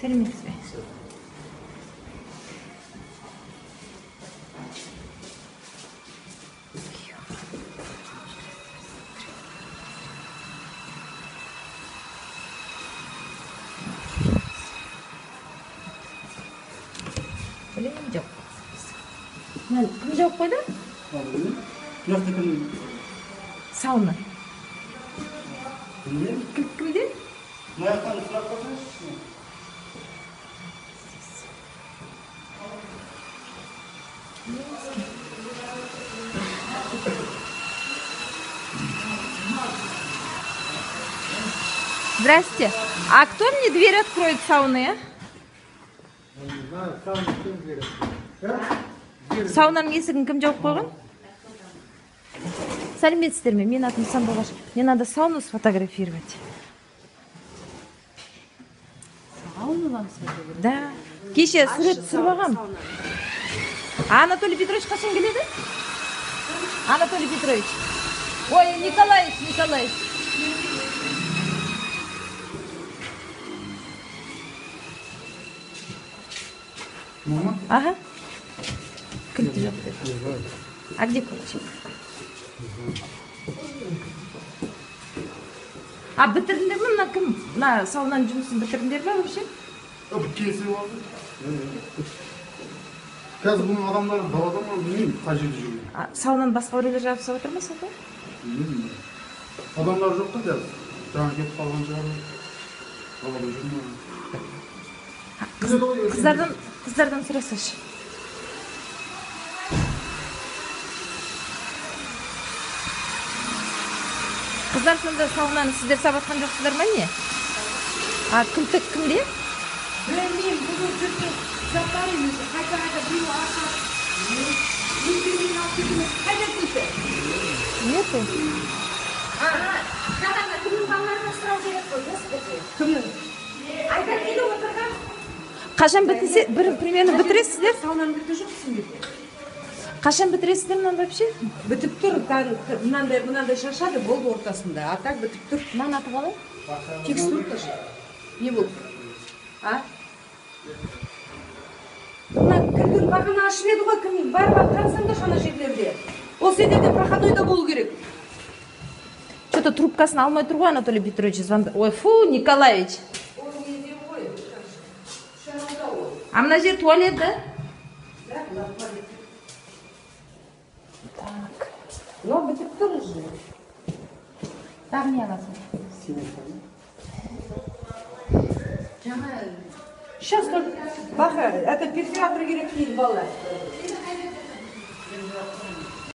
Сәлеметсіз бе? Білемін жоқ. Кім жоқ қойды? Сауна. Кімде? Здрасте. А кто мне дверь откроет сауны, Саунаның есігін кім жауып қойған? Сәлеметсіздер ме? Мен атым Сандуғаш. Мне надо сауну сфотографировать. Саунадан сфотографировать? Да. Кеше сурет түсіріп алғам. Анатолий Петрович қашан келеді? Анатолий Петрович. Ой, Николаевич. Мама? Ага. Кілті жоқ деді. А где ключик? А бітірдіңдер ме? Мына кім? Мына саунаның жұмысын бітірдіңдер ме вообще? Келісіп алды. Қазір бұның адамдары далада ма білмеймін, қай жерде жүрген. Саунаны басқа біреулер жабысып отыр ма сонда? Білмеймін. Адамдар жоқ та қазір. Жаңа кетіп қалған шығар. Далада жүр ме? Қыздардан сұрасашы. Қыздар сонда саунаны сіздер сабатқан жоқсыздар ма не? Кімде? Білмеймін, бүгін жүрген заттар емес, қайта біреу ашады. Өздерінен алып кетеміз, қайда кетті? Нету. Қадамда кімнің балаларына сұрау керек қой, господи. Кімнің? Айда келіп отырған. Қашан бітісе, примерно бітіресіздер? Саунаны бітті жоқ сендерде. Қашан бітіресіздер мынаны вообще? Бітіп тұр, мынандай шашады, болды ортасында. А так бітіп тұр. Мынаны аты қалай? Текстурка же. Не болды? Мына кірген бағана ашып еді ғой, кім бар қарасаңдар шана жерлерде. Ол сендерде проходойда болу керек. Что-то трубкасын алмай тұр ғой, Анатолий Петрович звонды. Ой, фу, Николаевич. А мына жер туалет, да? Да, туалет. Так. Но бітіп тұр же. Тағы не аласың? Сейчас только, Баха, это перфоратор керек дейді балалар.